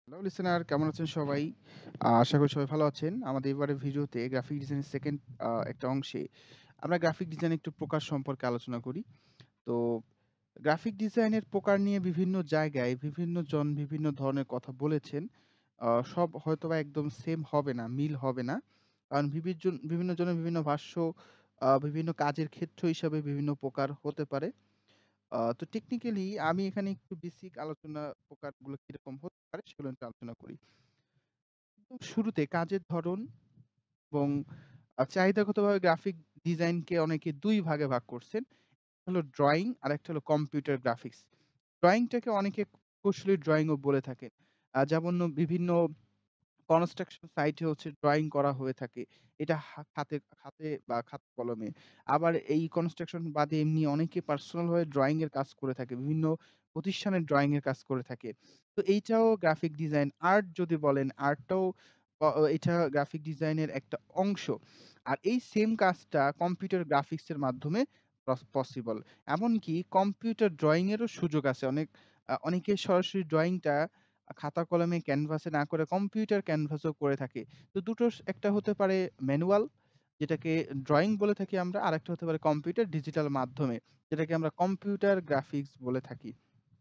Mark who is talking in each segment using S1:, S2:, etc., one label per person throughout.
S1: Hello listener, কেমন আছেন সবাই? আশা করি সবাই ভালো আছেন। আমাদের এবারের ভিডিওতে গ্রাফিক ডিজাইনের সেকেন্ড একটা অংশে আমরা গ্রাফিক ডিজাইন একটু প্রকার সম্পর্কে আলোচনা করি। তো গ্রাফিক ডিজাইনের প্রকার নিয়ে বিভিন্ন জায়গায় বিভিন্ন জন বিভিন্ন ধরনের কথা বলেছেন। সব হয়তোবা একদম সেম হবে না, মিল হবে না। কারণ বিভিন্ন জনের বিভিন্ন ভাষ্য, বিভিন্ন কাজের ক্ষেত্র হিসাবে বিভিন্ন প্রকার হতে পারে। তো টেকনিক্যালি আমি এখানে একটু বেসিক আলোচনা প্রকারগুলো কিরকম হতে পারে সেগুলো একটু আলোচনা করি। শুরুতে কাজের ধরন এবং চাহিদাগতভাবে গ্রাফিক ডিজাইনকে অনেকে ২ ভাগে ভাগ করছেন। একটা হলো ড্রইং আরেকটা হলো কম্পিউটার গ্রাফিক্স। ড্রইংটাকে অনেকে কৌশলী ড্রইংও বলে থাকেন। যেমন বিভিন্ন কনস্ট্রাকশন সাইটে হচ্ছে ড্রইং করা হয়ে থাকে। এটা খাতে খাতে বা খাতা কলমে। আবার এই কনস্ট্রাকশন বাদে এমনি অনেকে পার্সোনাল ভাবে ড্রইং এর কাজ করে থাকে। বিভিন্ন প্রতিষ্ঠানের ড্রইং এর কাজ করে থাকে। তো এইটাও গ্রাফিক ডিজাইন। আর্ট যদি বলেন, আর্টটাও এটা গ্রাফিক ডিজাইনের একটা অংশ। আর এই সেম কাজটা কম্পিউটার গ্রাফিক্স এর মাধ্যমে পসিবল। এমনকি কম্পিউটার ড্রইং এরও সুযোগ আছে। অনেকে সরাসরি ড্রইংটা খাতা কলমে ক্যানভাসে না করে কম্পিউটার ক্যানভাসেও করে থাকে। তো দুটোর একটা হতে পারে ম্যানুয়াল, যেটাকে ড্রইং বলে থাকি আমরা। আরেকটা হতে পারে কম্পিউটার ডিজিটাল মাধ্যমে, যেটাকে আমরা কম্পিউটার গ্রাফিক্স বলে থাকি।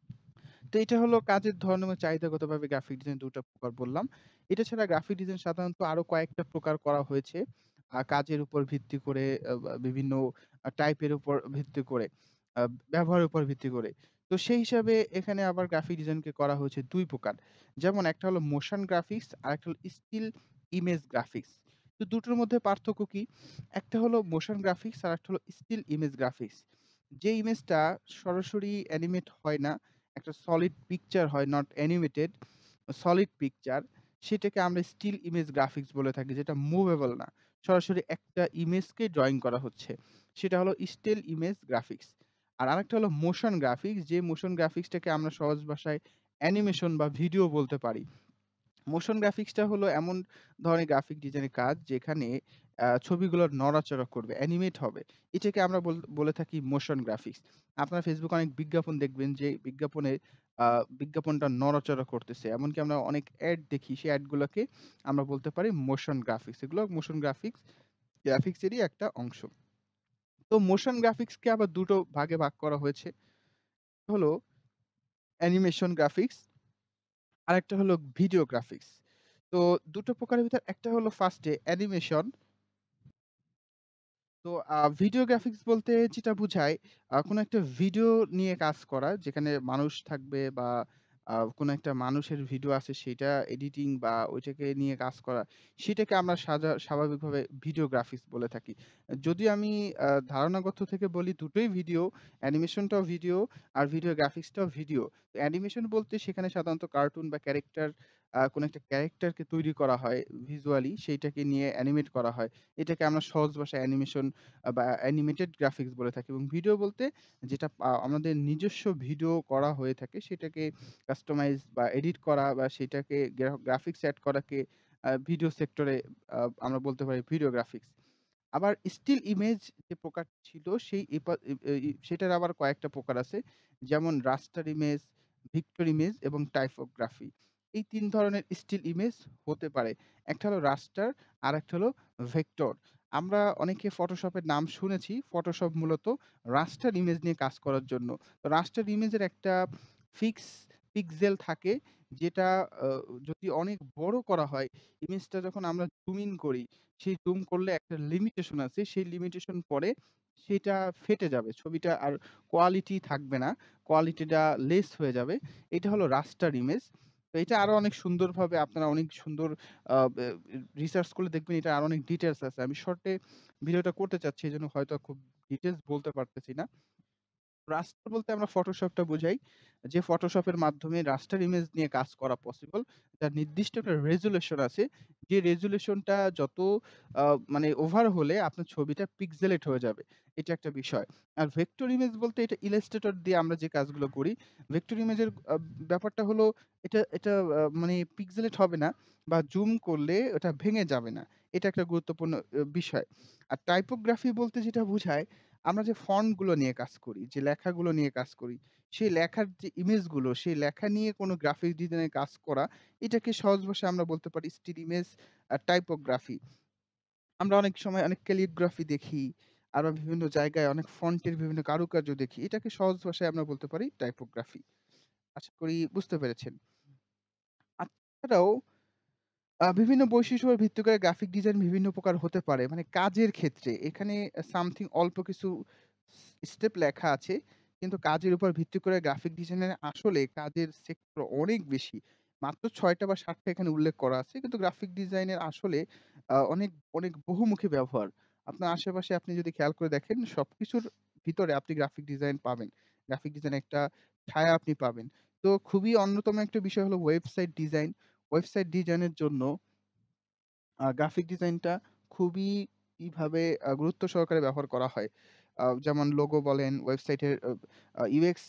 S1: তো এটা হলো কাজের ধরন এবং চাহিদাগতভাবে গ্রাফিক ডিজাইন ২ টা প্রকার বললাম। এটা ছাড়া গ্রাফিক ডিজাইন সাধারণত আরো কয়েকটা প্রকার করা হয়েছে। কাজের উপর ভিত্তি করে, বা বিভিন্ন টাইপের উপর ভিত্তি করে, আ ব্যবহারের উপর ভিত্তি করে। তো সেই হিসাবে এখানে আবার গ্রাফিক ডিজাইনকে করা হয়েছে ২ প্রকার। যেমন একটা হলো মোশন গ্রাফিক্স, আরেকটা হলো স্টিল ইমেজ গ্রাফিক্স। তো দুটোর মধ্যে পার্থক্য কি? একটা হলো মোশন গ্রাফিক্স, আরেকটা হলো স্টিল ইমেজ গ্রাফিক্স। যে ইমেজটা সরাসরি অ্যানিমেট হয় না, একটা সলিড পিকচার হয়, নট অ্যানিমেটেড, সলিড পিকচার, সেটাকে আমরা স্টিল ইমেজ গ্রাফিক্স বলে থাকি, যেটা মুভেবল না। সরাসরি একটা ইমেজকে ড্রইং করা হচ্ছে। সেটা হলো স্টিল ইমেজ গ্রাফিক্স। আর আরেকটা হলো মোশন গ্রাফিক্স, যে মোশন গ্রাফিক্সটাকে আমরা সহজ ভাষায় অ্যানিমেশন বা ভিডিও বলতে পারি। মোশন গ্রাফিক্সটা হলো এমন ধরনের গ্রাফিক ডিজাইনের কাজ যেখানে ছবিগুলো নড়াচড়া করবে, অ্যানিমেট হবে। এটাকে আমরা বলে থাকি মোশন গ্রাফিক্স। আপনার ফেসবুকে অনেক বিজ্ঞাপন দেখবেন যে আ বিজ্ঞাপনটা নড়াচড়া করতেছে। এমনকি আমরা অনেক অ্যাড দেখি, সেই অ্যাডগুলোকে আমরা বলতে পারি মোশন গ্রাফিক্স। এগুলো মোশন গ্রাফিক্সেরই একটা অংশ। তো মোশন গ্রাফিক্সকে আবার ২ টো ভাগে ভাগ করা হয়েছে। হলো অ্যানিমেশন গ্রাফিক্স, আরেকটা হলো ভিডিও গ্রাফিক্স। তো ২ টো প্রকারের ভিতর একটা হলো ফার্স্ট এ অ্যানিমেশন। তো ভিডিও গ্রাফিক্স বলতে যেটা বুঝায় কোনো একটা ভিডিও নিয়ে কাজ করা, যেখানে মানুষ থাকবে বা কোনো একটা মানুষের ভিডিও আছে সেটা এডিটিং বা ওইটাকে নিয়ে কাজ করা। সেটাকে আমরা স্বাভাবিকভাবে ভিডিও গ্রাফিক্স বলে থাকি। যদিও আমি ধারণাগত থেকে বলি দুটোই ভিডিও, অ্যানিমেশনটাও ভিডিও আর ভিডিও গ্রাফিক্সটাও ভিডিও। তো অ্যানিমেশন বলতে সেখানে সাধারণত কার্টুন বা ক্যারেক্টার, কোনো একটা ক্যারেক্টারকে তৈরি করা হয় ভিজুয়ালি, সেইটাকে নিয়ে অ্যানিমেট করা হয়। এটাকে আমরা সহজ ভাষায় অ্যানিমেশন বা অ্যানিমেটেড গ্রাফিক্স বলে থাকি, এবং ভিডিও বলতে যেটা আমাদের নিজস্ব ভিডিও করা হয়ে থাকে সেটাকে কাস্টমাইজ বা এডিট করা বা সেটাকে গ্রাফিক্স এড করাকে ভিডিও সেক্টরে আমরা বলতে পারি ভিডিও গ্রাফিক্স। আবার স্টিল ইমেজ যে প্রকার ছিল সেই এপা এ এ ই সেটার আবার কয়েকটা প্রকার আছে। যেমন রাস্টার ইমেজ, ভিক্টর ইমেজ এবং টাইপোগ্রাফি। এই ৩ ধরনের স্টিল ইমেজ হতে পারে। একটা হলো রাস্টার, আরেকটা হলো ভেক্টর। আমরা অনেকে ফটোশপের নাম শুনেছি। ফটোশপ মূলত রাস্টার ইমেজ নিয়ে কাজ করার জন্য। তো রাস্টার ইমেজের একটা ফিক্স পিক্সেল থাকে, যেটা আ যদি অনেক বড় করা হয়, ইমেজটা যখন আমরা জুম ইন করি, সেই জুম করলে একটা লিমিটেশন আছে। সেই লিমিটেশন পরে সেটা ফেটে যাবে। ছবিটা আর কোয়ালিটি থাকবে না। কোয়ালিটিটা লেস হয়ে যাবে। এটা হলো রাস্টার ইমেজ। তো এটা আরো অনেক সুন্দরভাবে আপনারা অনেক সুন্দর আ বে রিসার্চ করলে দেখবেন এটার আরো অনেক ডিটেইলস আছে। আমি শর্টে ভিডিওটা করতে চাচ্ছি, এজন্য হয়তো খুব ডিটেইলস বলতে পারতেছি না। রাস্টার বলতে আমরা ফটোশপটা বুঝাই। যে ফটোশপের মাধ্যমে রাস্টার ইমেজ নিয়ে কাজ করা পসিবল। যার নির্দিষ্ট একটা রেজোলিউশন আছে। যে রেজোলিউশনটা যত আ মানে ওভার হলে আপনার ছবিটা পিক্সেলেট হয়ে যাবে। এটা একটা বিষয়। আর ভেক্টর ইমেজ বলতে এটা ইলাস্ট্রেটর দিয়ে আমরা যে কাজগুলো করি। ভেক্টর ইমেজের ব্যাপারটা হলো এটা এটা মানে পিক্সেলেট হবে না বা জুম করলে ওটা ভেঙে যাবে না। এটা একটা গুরুত্বপূর্ণ বিষয়। আর টাইপোগ্রাফি বলতে যেটা বুঝায়, আমরা যে ফন্ট গুলো নিয়ে কাজ করি, যে লেখাগুলো নিয়ে কাজ করি, সেই লেখার যে ইমেজগুলো, সেই লেখা নিয়ে কোনো গ্রাফিক ডিজাইনের কাজ করা, এটাকে সহজ ভাষায় আমরা বলতে পারি স্টিল ইমেজ টাইপোগ্রাফি। আমরা অনেক সময় অনেক ক্যালিগ্রাফি দেখি, আবার বিভিন্ন জায়গায় অনেক ফন্টের বিভিন্ন কারুকার্য দেখি। এটাকে সহজ ভাষায় আমরা বলতে পারি টাইপোগ্রাফি। আশা করি বুঝতে পেরেছেন। এছাড়াও বিভিন্ন বৈশিষ্ট্যের উপর ভিত্তি করে গ্রাফিক ডিজাইন বিভিন্ন প্রকার হতে পারে। মানে কাজের ক্ষেত্রে এখানে সামথিং অল্প কিছু স্টেপ লেখা আছে। কিন্তু কাজের উপর ভিত্তি করে গ্রাফিক ডিজাইনের আসলে কাজের সেক্টর অনেক বেশি। মাত্র ৬ টা বা ৭ টা এখানে উল্লেখ করা আছে। কিন্তু গ্রাফিক ডিজাইনের আসলে অনেক বহুমুখী ব্যবহার। আপনার আশেপাশে আপনি যদি খেয়াল করে দেখেন সবকিছুর ভিতরে আপনি গ্রাফিক ডিজাইন পাবেন। গ্রাফিক ডিজাইনের একটা ছায়া আপনি পাবেন। তো খুবই অন্যতম একটা বিষয় হলো ওয়েবসাইট ডিজাইন। ওয়েবসাইট ডিজাইনের জন্য গ্রাফিক ডিজাইনটা খুবই কিভাবে গুরুত্ব সহকারে ব্যবহার করা হয়। যেমন লোগো বলেন, ওয়েবসাইটের UX,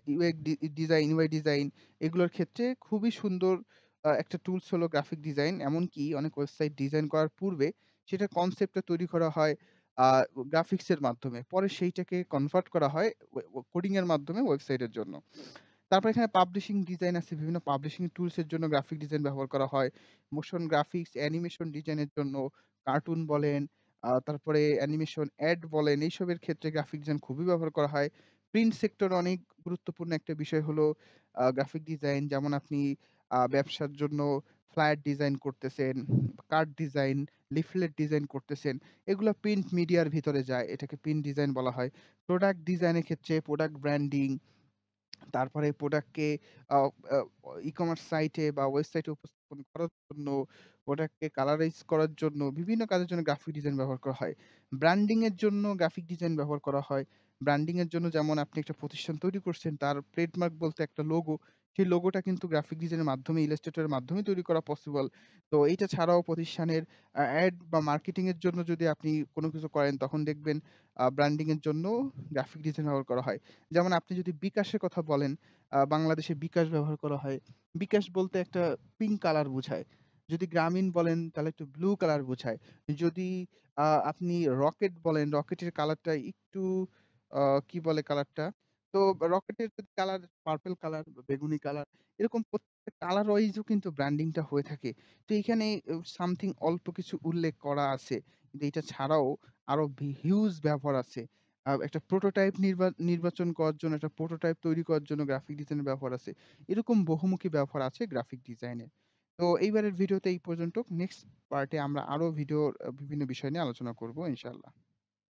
S1: UI ডিজাইন এগুলোর ক্ষেত্রে খুবই সুন্দর একটা টুলস হলো গ্রাফিক ডিজাইন। এমনকি অনেক ওয়েবসাইট ডিজাইন করার পূর্বে সেটার কনসেপ্টটা তৈরি করা হয় আ গ্রাফিক্সের মাধ্যমে। পরে সেইটাকে কনভার্ট করা হয় কোডিং এর মাধ্যমে ওয়েবসাইটের জন্য। তারপর এখানে পাবলিশিং ডিজাইন আছে। বিভিন্ন পাবলিশিং টুলস এর জন্য গ্রাফিক ডিজাইন ব্যবহার করা হয়। মোশন গ্রাফিক্স, অ্যানিমেশন ডিজাইনের জন্য কার্টুন বলেন, তারপরে অ্যানিমেশন অ্যাড বলেন, এইসবের ক্ষেত্রে গ্রাফিক ডিজাইন খুবই ব্যবহার করা হয়। প্রিন্ট সেক্টর অনেক গুরুত্বপূর্ণ একটা বিষয় হলো গ্রাফিক ডিজাইন। যেমন আপনি ব্যবসার জন্য ফ্লায়ার ডিজাইন করতেছেন, কার্ড ডিজাইন, লিফলেট ডিজাইন করতেছেন। এগুলা প্রিন্ট মিডিয়ার ভিতরে যায়। এটাকে প্রিন্ট ডিজাইন বলা হয়। প্রোডাক্ট ডিজাইনের ক্ষেত্রে প্রোডাক্ট ব্র্যান্ডিং, তারপরে প্রোডাক্টকে আ আ ই-কমার্স সাইটে বা ওয়েবসাইটে উপস্থাপন করার জন্য, প্রোডাক্টকে কালারাইজ করার জন্য বিভিন্ন কাজের জন্য গ্রাফিক ডিজাইন ব্যবহার করা হয়। ব্র্যান্ডিং এর জন্য গ্রাফিক ডিজাইন ব্যবহার করা হয়। ব্র্যান্ডিং এর জন্য যেমন আপনি একটা প্রতিষ্ঠান তৈরি করছেন, তার ট্রেডমার্ক বলতে একটা লোগো। সেই লোগোটা কিন্তু গ্রাফিক ডিজাইনের মাধ্যমে ইলাস্ট্রেটর এর মাধ্যমেই তৈরি করা পসিবল। তো এইটা ছাড়াও প্রতিষ্ঠানের অ্যাড বা মার্কেটিং এর জন্য যদি আপনি কোন কিছু করেন, তখন দেখবেন ব্র্যান্ডিং এর জন্য গ্রাফিক ডিজাইন ব্যবহার করা হয়। যেমন আপনি যদি বিকাশের কথা বলেন, বাংলাদেশে বিকাশ ব্যবহার করা হয়। বিকাশ বলতে একটা পিঙ্ক কালার বুঝায়। যদি গ্রামীণ বলেন তাহলে একটু ব্লু কালার বোঝায়। যদি আপনি রকেট বলেন, রকেটের কালারটা একটু আ কি বলে কালারটা? তো রকেটের যদি কালার পার্পল কালার, বেগুনি কালার এরকম প্রত্যেকটা কালার ওয়াইজ ও কিন্তু ব্র্যান্ডিং টা হয়ে থাকে। তো এইখানে সামথিং অল্প কিছু উল্লেখ করা আছে। কিন্তু এটা ছাড়াও আরো হিউজ ব্যবহার আছে। একটা প্রোটোটাইপ নির্বাচন করার জন্য, একটা প্রোটোটাইপ তৈরি করার জন্য গ্রাফিক ডিজাইনের ব্যবহার আছে। এরকম বহুমুখী ব্যবহার আছে গ্রাফিক ডিজাইনের। তো এইবারের ভিডিওতে এই পর্যন্ত। নেক্সট পার্টে আমরা আরো ভিডিওর বিভিন্ন বিষয় নিয়ে আলোচনা করব ইনশাআল্লাহ।